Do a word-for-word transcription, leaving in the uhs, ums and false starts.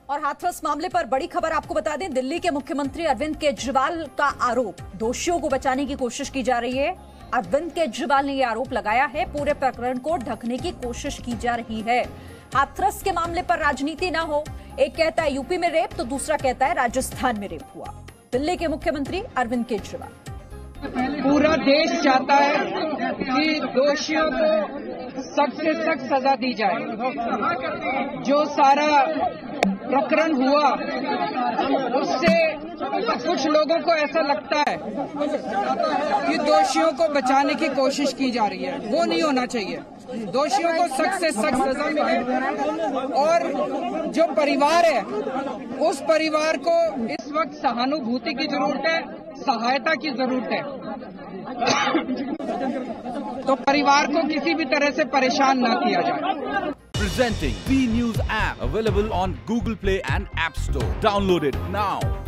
और हाथरस मामले पर बड़ी खबर आपको बता दें, दिल्ली के मुख्यमंत्री अरविंद केजरीवाल का आरोप, दोषियों को बचाने की कोशिश की जा रही है। अरविंद केजरीवाल ने यह आरोप लगाया है, पूरे प्रकरण को ढकने की कोशिश की जा रही है। हाथरस के मामले पर राजनीति ना हो, एक कहता है यूपी में रेप तो दूसरा कहता है राजस्थान में रेप हुआ। दिल्ली के मुख्यमंत्री अरविंद केजरीवाल, पूरा देश चाहता है कि दोषियों को सख्त से सख्त सजा दी जाए। जो सारा प्रकरण हुआ उससे कुछ लोगों को ऐसा लगता है कि दोषियों को बचाने की कोशिश की जा रही है, वो नहीं होना चाहिए। दोषियों को सख्त से सख्त सजा मिले और जो परिवार है उस परिवार को इस वक्त सहानुभूति की जरूरत है, सहायता की जरूरत है। तो परिवार को किसी भी तरह से परेशान ना किया जाए। Presenting B News app, available on Google Play and App Store. Download it now.